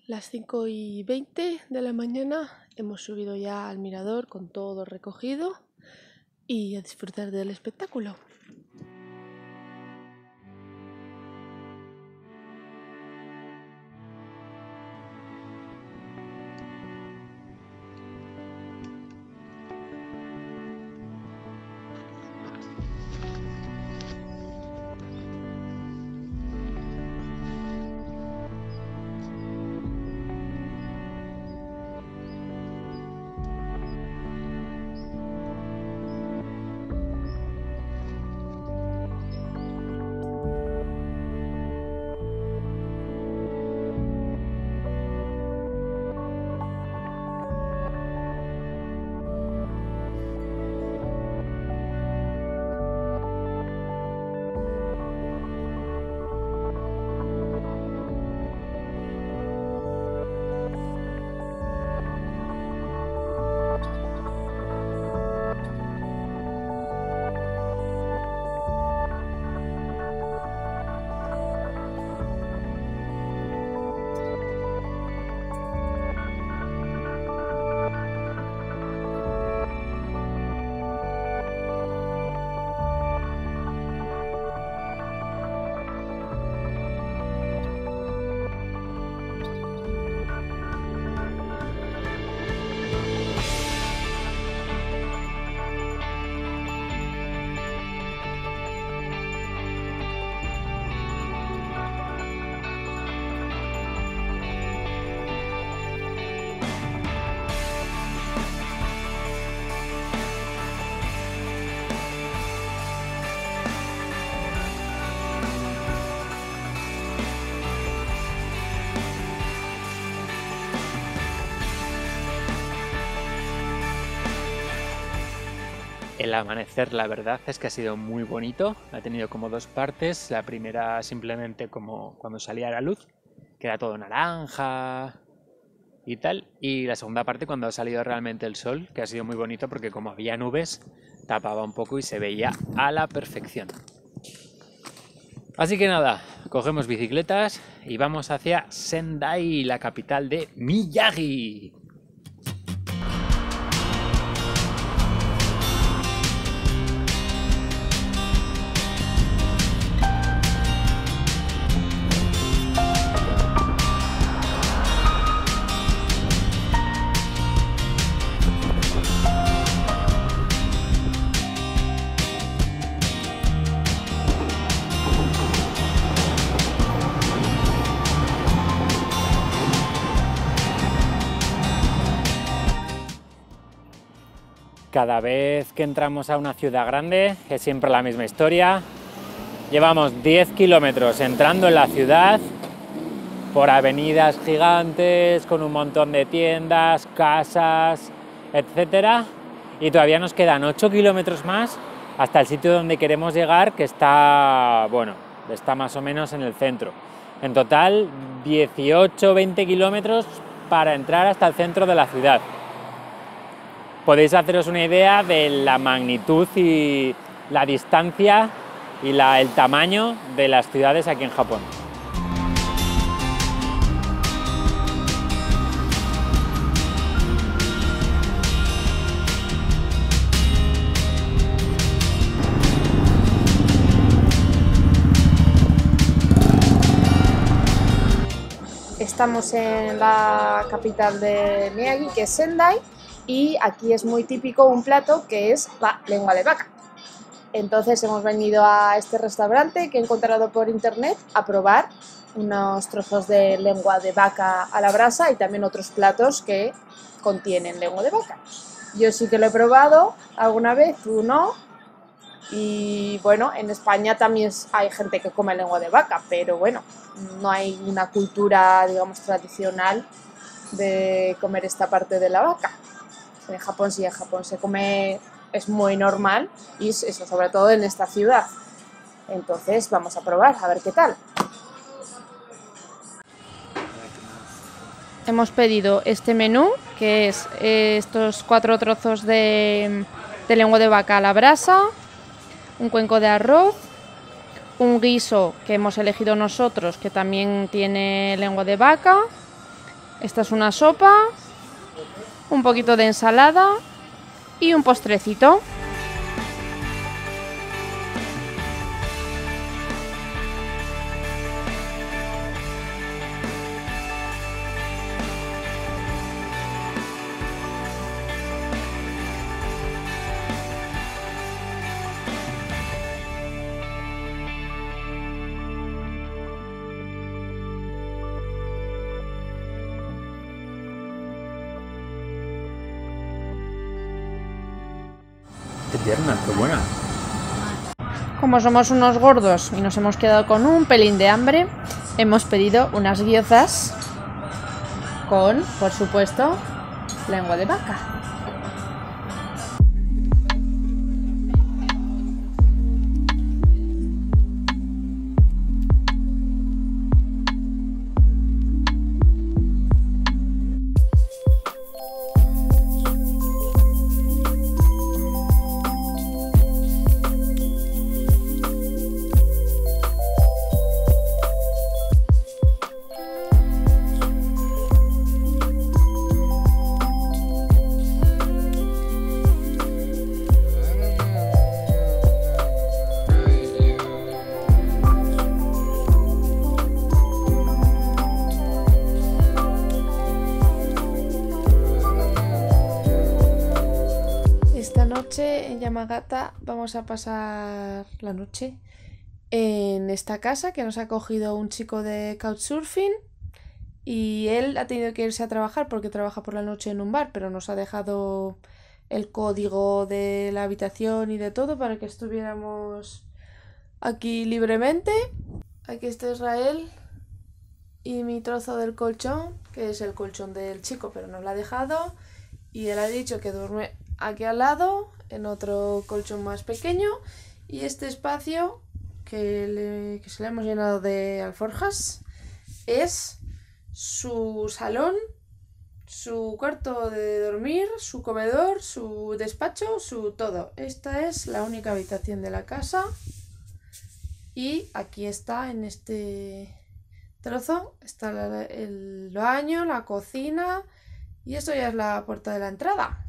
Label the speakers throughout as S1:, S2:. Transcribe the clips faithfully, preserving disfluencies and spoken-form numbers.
S1: Las cinco y veinte de la mañana hemos subido ya al mirador con todo recogido y a disfrutar del espectáculo.
S2: El amanecer, la verdad es que ha sido muy bonito, ha tenido como dos partes. La primera simplemente como cuando salía la luz, que era todo naranja y tal, y la segunda parte cuando ha salido realmente el sol, que ha sido muy bonito porque como había nubes tapaba un poco y se veía a la perfección. Así que nada, cogemos bicicletas y vamos hacia Sendai, la capital de Miyagi. Cada vez que entramos a una ciudad grande es siempre la misma historia. Llevamos diez kilómetros entrando en la ciudad por avenidas gigantes con un montón de tiendas, casas, etcétera. Y todavía nos quedan ocho kilómetros más hasta el sitio donde queremos llegar, que está, bueno, está más o menos en el centro. En total, dieciocho o veinte kilómetros para entrar hasta el centro de la ciudad. Podéis haceros una idea de la magnitud y la distancia y la, el tamaño de las ciudades aquí en Japón.
S3: Estamos en la capital de Miyagi, que es Sendai, y aquí es muy típico un plato que es la lengua de vaca. Entonces hemos venido a este restaurante que he encontrado por internet a probar unos trozos de lengua de vaca a la brasa y también otros platos que contienen lengua de vaca. Yo sí que lo he probado alguna vez, tú no. Y bueno, en España también hay gente que come lengua de vaca, pero bueno, no hay una cultura, digamos, tradicional de comer esta parte de la vaca. En Japón sí, en Japón se come, es muy normal, y eso sobre todo en esta ciudad. Entonces vamos a probar, a ver qué tal. Hemos pedido este menú, que es estos cuatro trozos de, de lengua de vaca a la brasa, un cuenco de arroz, un guiso que hemos elegido nosotros, que también tiene lengua de vaca, Esta es una sopa, un poquito de ensalada y un postrecito.
S2: Qué tierna, qué buena.
S3: Como somos unos gordos y nos hemos quedado con un pelín de hambre, hemos pedido unas gyozas con, por supuesto, lengua de vaca. En Yamagata vamos a pasar la noche en esta casa que nos ha cogido un chico de Couchsurfing y él ha tenido que irse a trabajar porque trabaja por la noche en un bar, pero nos ha dejado el código de la habitación y de todo para que estuviéramos aquí libremente. Aquí está Israel y mi trozo del colchón, que es el colchón del chico, pero nos lo ha dejado y él ha dicho que duerme aquí al lado, en otro colchón más pequeño, y este espacio que, le, que se le hemos llenado de alforjas es su salón, su cuarto de dormir, su comedor, su despacho, su todo. Esta es la única habitación de la casa y aquí está, en este trozo, está la, el baño, la cocina y esto ya es la puerta de la entrada.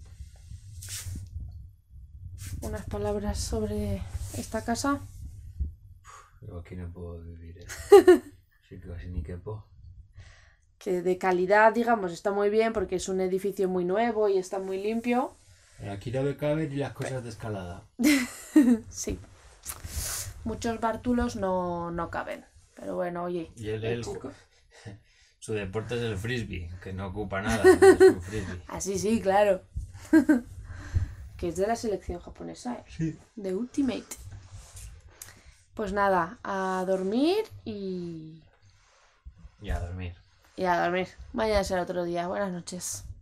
S3: Unas palabras sobre esta casa.
S2: Yo aquí no puedo vivir, ¿eh? Sí que casi ni quepo.
S3: Que de calidad, digamos, está muy bien porque es un edificio muy nuevo y está muy limpio.
S2: Aquí no me caben ni las cosas de escalada.
S3: Sí. Muchos bártulos no, no caben. Pero bueno, oye.
S2: Y él,
S3: el
S2: él
S3: chico...
S2: su deporte es el frisbee, que no ocupa nada. Es un frisbee.
S3: Así sí, claro. Que es de la selección japonesa, ¿eh?
S2: Sí.
S3: De Ultimate. Pues nada, a dormir y...
S2: Y a dormir.
S3: Y a dormir. Mañana será otro día. Buenas noches.